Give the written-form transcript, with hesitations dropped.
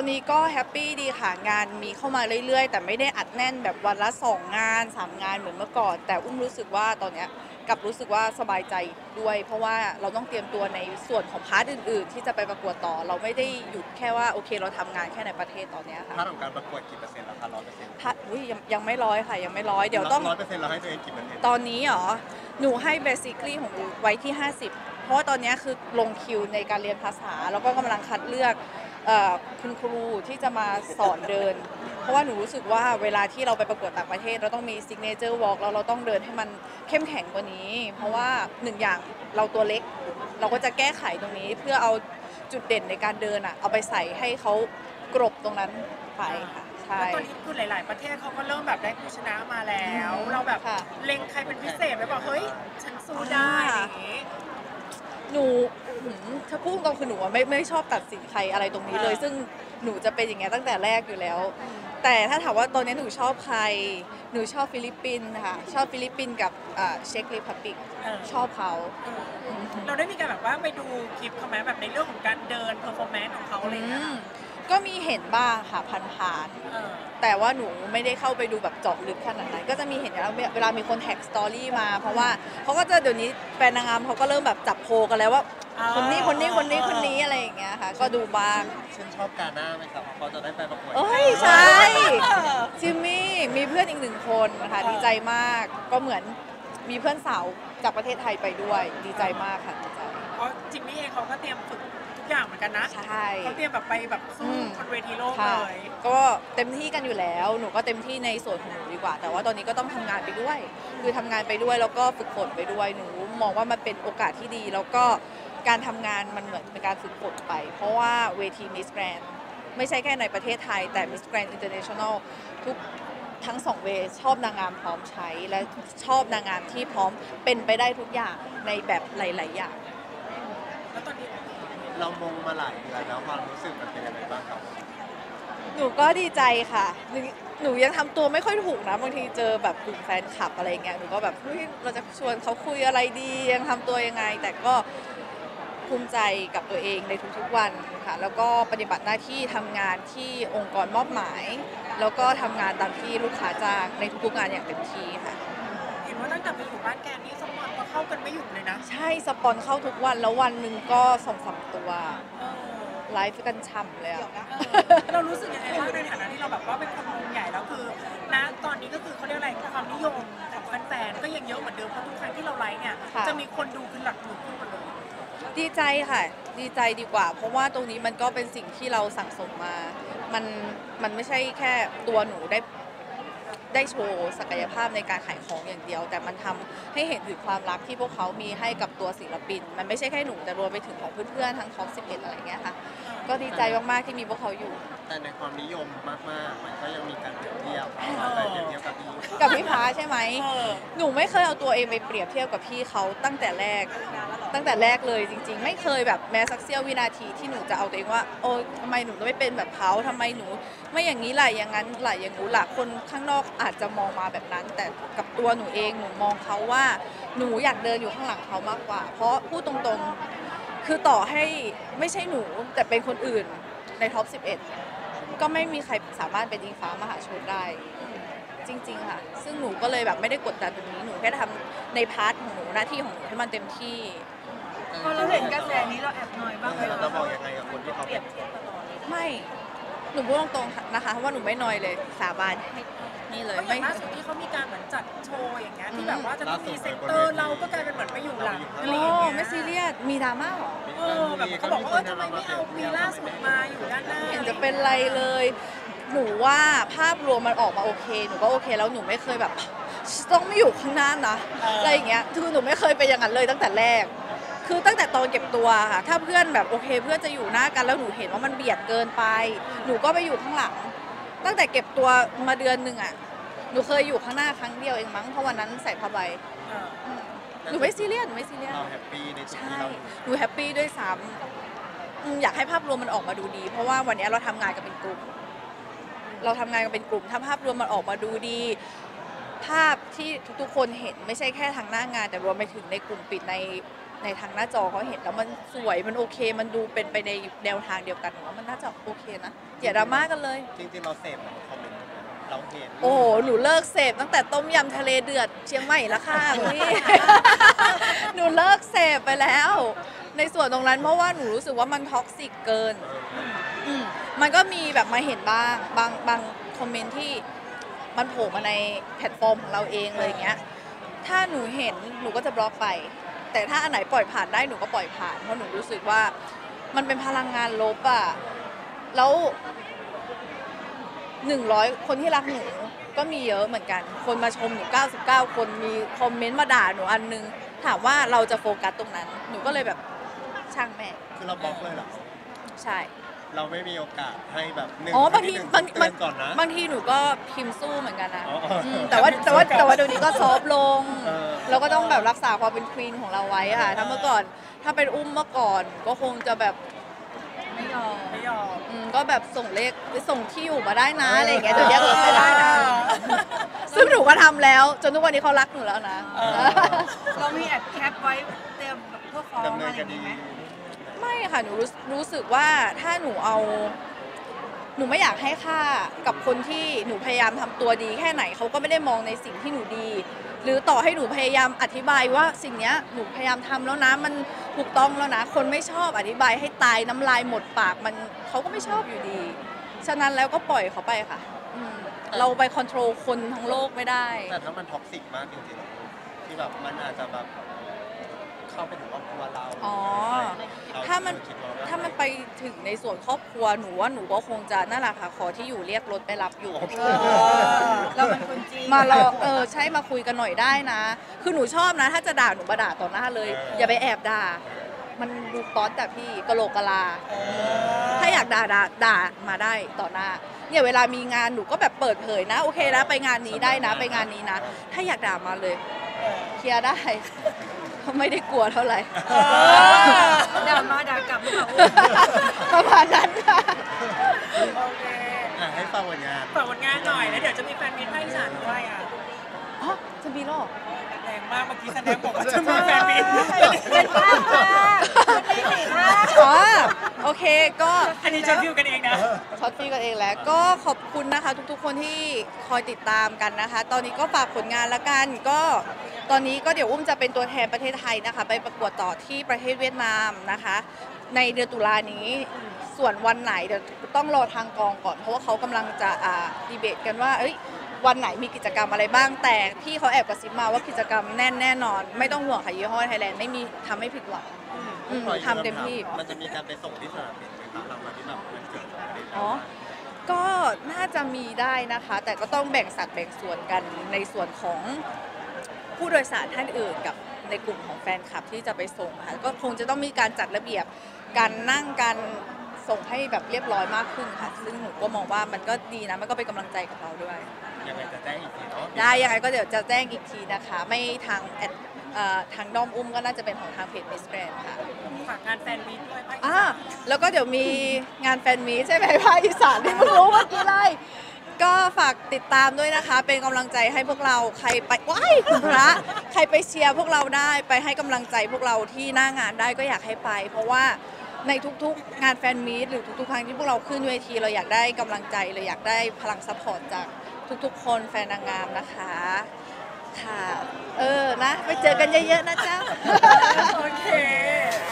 อนนี้ก็แฮปปี้ดีค่ะงานมีเข้ามาเรื่อยๆแต่ไม่ได้อัดแน่นแบบวันละ2 งาน3 งานเหมือนเมื่อก่อนแต่อุ้มรู้สึกว่าตอนเนี้ยกลับรู้สึกว่าสบายใจด้วยเพราะว่าเราต้องเตรียมตัวในส่วนของพาร์ทอื่นๆที่จะไปประกวดต่อเราไม่ได้หยุดแค่ว่าโอเคเราทำงานแค่ในประเทศตอนเนี้ยค่ะพาร์ทของการประกวดกี่เปอร์เซ็นต์แล้วคะ100% พาร์ทยังไม่ร้อยค่ะยังไม่ร้อยเดี๋ยวต้อง 100%เราให้ตัวเองกี่เปอร์เซ็นต์ตอนนี้เหรอหนูให้ basically ของหนูไว้ที่50เพราะว่าตอนนี้คือลงคิวในการเรียนภาษาแล้วก็กำลังคัดเลือกคุณครูที่จะมาสอนเดินเพราะว่าหนูรู้สึกว่าเวลาที่เราไปประกวดต่างประเทศเราต้องมี signature walk แล้วเราต้องเดินให้มันเข้มแข็งกว่านี้เพราะว่าหนึ่งอย่างเราตัวเล็กเราก็จะแก้ไขตรงนี้เพื่อเอาจุดเด่นในการเดินเอาไปใส่ให้เขากรบตรงนั้นไปค่ะใช่แล้วตอนนี้คือหลายๆประเทศเขาก็เริ่มแบบได้ผู้ชนะมาแล้วเราแบบเล็งใครเป็นพิเศษไหมบอกเฮ้ยฉันสู้ได้อย่างนี้หนูถ้าพูดตรงคือหนูไม่ชอบตัดสินใครอะไรตรงนี้เลยซึ่งหนูจะเป็นอย่างเงี้ยตั้งแต่แรกอยู่แล้วแต่ถ้าถามว่าตอนนี้หนูชอบใครหนูชอบฟิลิปปินส์ค่ะชอบฟิลิปปินส์กับเช็กรีพับลิกชอบเขาเราได้มีการแบบว่าไปดูคลิปเขาไหมแบบในเรื่องของการเดินเพอร์ฟอร์แมนซ์ของเขาอะไรเงี้ยก็มีเห็นบ้างค่ะผ่านๆแต่ว่าหนูไม่ได้เข้าไปดูแบบเจาะลึกขนาดนั้นก็จะมีเห็นแล้วเวลามีคนแท็กสตอรี่มาเพราะว่าเขาก็จะเดี๋ยวนี้แฟนนางงามเขาก็เริ่มแบบจับโพกันแล้วว่าคนนี้อะไรอย่างเงี้ยค่ะก็ดูบ้างฉันชอบกาหน้าไหมครับเขาจะได้ไปประกวดใช่จิมมี่มีเพื่อนอีก1 คนค่ะดีใจมากก็เหมือนมีเพื่อนสาวจากประเทศไทยไปด้วยดีใจมากค่ะดีใจเพราะจิมมี่เองเขาก็เตรียมฝึกทุกอย่างเหมือนกันนะใช่เขาเตรียมแบบไปแบบสู้บนเวทีโลกเลยก็เต็มที่กันอยู่แล้วหนูก็เต็มที่ในส่วนของหนูดีกว่าแต่ว่าตอนนี้ก็ต้องทำงานไปด้วยคือทำงานไปด้วยแล้วก็ฝึกฝนไปด้วยหนูมองว่ามันเป็นโอกาสที่ดีแล้วก็การทำงานมันเหมือนเป็นการฝึกฝนไปเพราะว่าเวที Miss Grand ไม่ใช่แค่ในประเทศไทยแต่ Miss Grand International ทุกทั้ง2 เวย์ชอบนางงามพร้อมใช้และชอบนางงามที่พร้อมเป็นไปได้ทุกอย่างในแบบหลายๆอย่างแล้วตอนนี้เรามงมาหลายเดือนแล้วความรู้สึกมันเป็นยังไงบ้างครับหนูก็ดีใจค่ะหนูยังทำตัวไม่ค่อยถูกนะบางทีเจอแบบกลุ่มแฟนคลับอะไรเงี้ยหนูก็แบบเราจะชวนเขาคุยอะไรดียังทำตัวยังไงแต่ก็ภูมิใจกับตัวเองในทุกๆวันค่ะแล้วก็ปฏิบัติหน้าที่ทำงานที่องค์กรมอบหมายแล้วก็ทำงานตามที่ลูกค้าจ้างในทุกๆงานอย่างเต็มที่ค่ะเห็นว่าตั้งแต่ไปอยู่บ้านแกนี่สปอนก็เข้ากันไม่หยุดเลยนะใช่สปอนเข้าทุกวันแล้ววันหนึ่งก็2-3 ตัวไลฟ์กันฉ่ำเลยเรารู้สึกยังไงบ้างในฐานะที่เราแบบว่าเป็นคนวงใหญ่แล้วคือนะตอนนี้ก็คือเขาเรียกอะไรความนิยมของแฟนๆก็ยังเยอะเหมือนเดิมเพราะทุกครั้งที่เราไลฟ์เนี่ยจะมีคนดูขึ้นหลักหมื่นขึ้นหมดเลยดีใจค่ะดีใจดีกว่าเพราะว่าตรงนี้มันก็เป็นสิ่งที่เราสั่งสมมามันไม่ใช่แค่ตัวหนูได้โชว์ศักยภาพในการขายของอย่างเดียวแต่มันทำให้เห็นถึงความรักที่พวกเขามีให้กับตัวศิลปินมันไม่ใช่แค่หนูแต่รวมไปถึงของเพื่อนๆทั้งท็อป11อะไรเงี้ยค่ะก็ดีใจมากๆที่มีพวกเขาอยู่แต่ในความนิยมมากๆมันก็ยังมีการเปรียบเทียบกับพี่ฟ้าใช่ไหมหนูไม่เคยเอาตัวเองไปเปรียบเทียบกับพี่เขาตั้งแต่แรกเลยจริงๆไม่เคยแบบแม้สักเสี้ยววินาทีที่หนูจะเอาตัวเองว่าโอ้ทำไมหนูไม่เป็นแบบเขาทำไมหนูไม่อย่างนี้ล่ะอย่างนั้นล่ะอย่างนู้นล่ะคนข้างนอกอาจจะมองมาแบบนั้นแต่กับตัวหนูเองหนูมองเขาว่าหนูอยากเดินอยู่ข้างหลังเขามากกว่าเพราะพูดตรงๆคือต่อให้ไม่ใช่หนูแต่เป็นคนอื่นในท็อป11ก็ไม่มีใครสามารถเป็นอิงฟ้ามหาชนได้จริงๆค่ะซึ่งหนูก็เลยแบบไม่ได้กดดันตรงนี้หนูแค่ทำในพาร์ทของหนูหน้าที่ของหนูให้มันเต็มที่พอเราเห็นกระแสนี้เราแอบหน่อยบ้างไหมเราบอกยังไงกับคนที่เขาเปรียบเทียบตลอดไม่หนูพูดตรงๆนะคะว่าหนูไม่นอยเลยสาบานนี่เลยไม่ล่าสุดที่เขามีการเหมือนจัดโชว์อย่างเงี้ยที่แบบว่าจะต้องมีเซ็นเตอร์เราก็กลายเป็นเหมือนไปอยู่หลังอะไรอย่างเงี้ยไม่ซีเรียสมีดราม่าหรอแบบเขาบอกว่าทำไมไม่เอาปีล่าสุดมาอยู่ด้านหน้าเห็นจะเป็นไรเลยหนูว่าภาพรวมมันออกมาโอเคหนูก็โอเคแล้วหนูไม่เคยแบบต้องไม่อยู่ข้างหน้านะอะไรอย่างเงี้ยคือหนูไม่เคยเป็นอย่างนั้นเลยตั้งแต่แรกคือตั้งแต่ตอนเก็บตัวค่ะถ้าเพื่อนแบบโอเคเพื่อนจะอยู่หน้ากันแล้วหนูเห็นว่ามันเบียดเกินไปหนูก็ไปอยู่ข้างหลังตั้งแต่เก็บตัวมาเดือนหนึ่งอ่ะหนูเคยอยู่ข้างหน้าครั้งเดียวเองมั้งเพราะวันนั้นใส่ผ้าใบหนูไม่ซีเรียสเราแฮปปี้ในจุดที่เราหนูแฮปปี้ด้วยซ้ำอยากให้ภาพรวมมันออกมาดูดีเพราะว่าวันนี้เราทำงานกันเป็นกลุ่มถ้าภาพรวมมันออกมาดูดีภาพที่ทุกๆคนเห็นไม่ใช่แค่ทางหน้างานแต่รวมไปถึงในกลุ่มปิดในในทางหน้าจอเขาเห็นแล้วมันสวยมันโอเค มันดูเป็นไปในแนวทางเดียวกันว่ามันน่าจะโอเคนะอย่าดราม่ากันเลยจริงๆเราเสพคอมเมนต์เราเห็นโอ้โหหนูเลิกเสพตั้งแต่ต้มยำทะเลเดือดเชียงใหม่ละค่ะพี่ หนูเลิกเสพไปแล้ว ในส่วนตรงนั้นเพราะว่าหนูรู้สึกว่ามันท็อกซิกเกินมันก็มีแบบมาเห็นบ้างบางคอมเมนต์ที่มันโผล่มาในแพลตฟอร์มของเราเองเลยอย่างเงี้ยถ้าหนูเห็นหนูก็จะบล็อกไป แต่ถ้าอันไหนปล่อยผ่านได้หนูก็ปล่อยผ่านเพราะหนูรู้สึกว่ามันเป็นพลังงานลบอะแล้ว100 คนที่รักหนูก็มีเยอะเหมือนกันคนมาชมหนู99 คนมีคอมเมนต์มาด่าหนูอันนึงถามว่าเราจะโฟกัสตรงนั้นหนูก็เลยแบบช่างแม่คือเราบล็อกเลยเหรอใช่เราไม่มีโอกาสให้แบบหนึ่งอ๋อบางทีหนึ่บางเตือนก่อนนะบางทีหนูก็พิมพ์สู้เหมือนกันนะอ๋อแต่ว่าเดี๋ยวนี้ก็ซอฟต์ลงเออเราก็ต้องแบบรักษาความเป็นควีนของเราไว้ค่ะถ้าเมื่อก่อนถ้าเป็นอุ้มเมื่อก่อนก็คงจะแบบไม่ยอมไม่ยอมก็แบบส่งเลขส่งที่อยู่มาได้นะอะไรอย่างเงี้ยเดี๋ยวนี้ก็ไม่ได้นะซึ่งหนูก็ทำแล้ว จนทุกวันนี้เขารักหนูแล้วนะเรามีแอดแคปไว้เตรียมเพื่อฟ้องดำเนิอะนไรอคย่างดีนี้ไหมไม่ค่ะหนูรู้สึกว่าถ้าหนูเอาหนูไม่อยากให้ค่ากับคนที่หนูพยายามทำตัวดีแค่ไหนเขาก็ไม่ได้มองในสิ่งที่หนูดี หรือต่อให้หนูพยายามอธิบายว่าสิ่งเนี้ยหนูพยายามทำแล้วนะมันถูกต้องแล้วนะคนไม่ชอบอธิบายให้ตายน้ำลายหมดปากมันเขาก็ไม่ชอบอยู่ดี ฉะนั้นแล้วก็ปล่อยเขาไปค่ะเราไปคอนโทรลคนทั้งโลกไม่ได้แต่ถ้ามันท็อกซิกมากจริงๆที่แบบมันอาจจะแบบเข้าไปถึงครอบครัวเราอ๋อเราถ้ามันคิดว่ถ้ามันไปถึงในส่วนครอบครัวหนูว่าหนูก็คงจะนั่นแหละค่ะขอที่อยู่เรียกรถไปรับอยู่เราเป็นคนจริงมาเราใช่มาคุยกันหน่อยได้นะ คือหนูชอบนะ ถ้าจะด่าหนูมาด่าต่อหน้าเลย อย่าไปแอบด่า มันดูต๊อดแต่พี่กะโหลกกะลา ถ้าอยากด่ามาได้ต่อหน้าเนี่ยเวลามีงานหนูก็แบบเปิดเผยนะโอเคนะไปงานนี้ได้นะ ไปงานนี้นะ ถ้าอยากด่ามาเลยเคลียร์ได้ ไม่ได้กลัวเท่าไหร่ด่ามาด่ากลับหรือเปล่าประมาณนั้นค่ะโอเคให้ฟังผลงานฝากผลงานหน่อยแล้วเดี๋ยวจะมีแฟนมิตรภาคอีสานด้วยอ่ะอ๋อจะมีหรอแรงมากเมื่อกี้แสดงบอกว่าจะมีแฟนมิตรเป็นภาพค่ะอ๋อโอเคก็อันนี้จะวิวกันเองนะช็อตฟี่กันเองแล้วก็ขอบคุณนะคะทุกๆคนที่คอยติดตามกันนะคะ ตอนนี้ก็ฝากผลงานละกันก็ตอนนี้ก็เดี๋ยวอุ้มจะเป็นตัวแทนประเทศไทยนะคะ ไปประกวดต่อที่ประเทศเวียดนามนะคะ ในเดือนตุลานี้ส่วนวันไหนเดี๋ยวต้องรอทางกองก่อน เพราะว่าเขากำลังจะดีเบตกันว่าวันไหนมีกิจกรรมอะไรบ้างแต่พี่เขาแอบกระซิบมาว่ากิจกรรมแน่นอน ไม่ต้องห่วงค่ะยี่ห้อไทยแลนด์ไม่มีทำไม่ผิดหวังทำเต็มที่มันจะมีการไปส่งที่สนามบินไหมครับเรามาที่แบบมันเกิดอะไรขึ้นอ๋อ ก็น่าจะมีได้นะคะ แต่ก็ต้องแบ่งสัดแบ่งส่วนกันในส่วนของผู้โดยสารท่านอื่นกับในกลุ่มของแฟนคลับที่จะไปส่งค่ะ ก็คงจะต้องมีการจัดระเบียบการนั่งการส่งให้แบบเรียบร้อยมากขึ้นค่ะ ซึ่งหนูก็มองว่ามันก็ดีนะ มันก็เป็นกำลังใจกับเราด้วยยังไงจะแจ้งอีกทีเนาะได้ยังไงก็เดี๋ยวจะแจ้งอีกทีนะคะ ไม่ทางทางด้อมอุ้มก็น่าจะเป็นของทางเพจ Miss Grand ค่ะฝากงานแฟนมิตรด้วยภาคอีอ่าสานแล้วก็เดี๋ยวมีงานแฟนมีตใช่ไหมภาคอีสานที่เพิ่งรู้เมื่อกี้เลย ก็ฝากติดตามด้วยนะคะ เป็นกำลังใจให้พวกเราใครไปว้ายคุณพระใครไปเชียร์พวกเราได้ไปให้กำลังใจพวกเราที่หน้างานได้ก็อยากให้ไป เพราะว่าในทุกๆงานแฟนมีตหรือทุกๆครั้งที่พวกเราขึ้นเวทีเราอยากได้กำลังใจเราอยากได้พลังซัพพอร์ตจากทุกๆคนแฟนนางงามนะคะค่ะนะไปเจอกันเยอะๆนะจ๊ะโอเค